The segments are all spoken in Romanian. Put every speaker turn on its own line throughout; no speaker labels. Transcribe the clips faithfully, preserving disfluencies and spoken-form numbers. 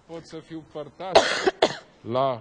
Pot să fiu părtaș la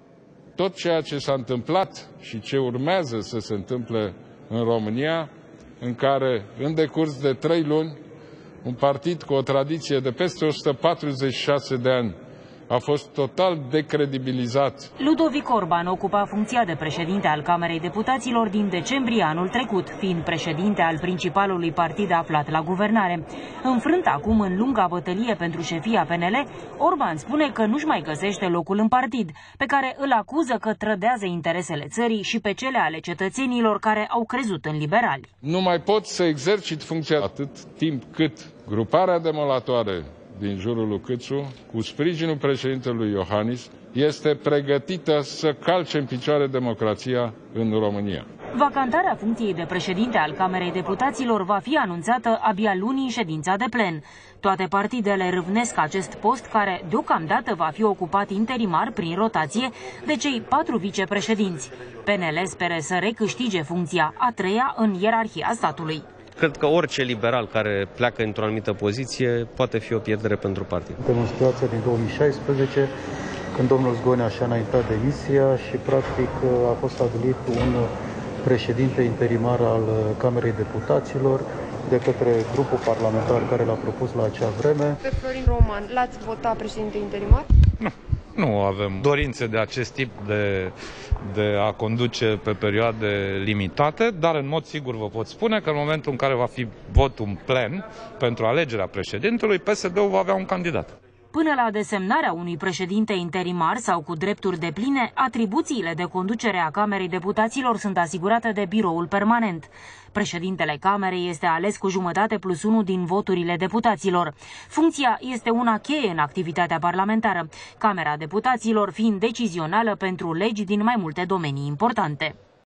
tot ceea ce s-a întâmplat și ce urmează să se întâmple în România, în care, în decurs de trei luni, un partid cu o tradiție de peste o sută patruzeci și șase de ani a fost total decredibilizat.
Ludovic Orban ocupa funcția de președinte al Camerei Deputaților din decembrie anul trecut, fiind președinte al principalului partid aflat la guvernare. Înfrânt acum în lunga bătălie pentru șefia P N L, Orban spune că nu-și mai găsește locul în partid, pe care îl acuză că trădează interesele țării și pe cele ale cetățenilor care au crezut în liberali.
Nu mai pot să exercit funcția atât timp cât gruparea demolatoare din jurul lui Câțu, cu sprijinul președintelui Iohannis, este pregătită să calce în picioare democrația în România.
Vacantarea funcției de președinte al Camerei Deputaților va fi anunțată abia luni în ședința de plen. Toate partidele râvnesc acest post, care deocamdată va fi ocupat interimar prin rotație de cei patru vicepreședinți. P N L speră să recâștige funcția a treia în ierarhia statului.
Cred că orice liberal care pleacă într-o anumită poziție poate fi o pierdere pentru partid.
În situația din două mii șaisprezece, când domnul Zgonea și-a înaintat demisia și practic a fost stabilit un președinte interimar al Camerei Deputaților de către grupul parlamentar care l-a propus la acea vreme.
Pe Florin Roman l-ați votat președinte interimar?
Nu. Nu avem dorințe de acest tip de, de a conduce pe perioade limitate, dar în mod sigur vă pot spune că în momentul în care va fi votul în plen pentru alegerea președintelui, P S D-ul va avea un candidat.
Până la desemnarea unui președinte interimar sau cu drepturi depline, atribuțiile de conducere a Camerei Deputaților sunt asigurate de biroul permanent. Președintele Camerei este ales cu jumătate plus unu din voturile deputaților. Funcția este una cheie în activitatea parlamentară, Camera Deputaților fiind decizională pentru legi din mai multe domenii importante.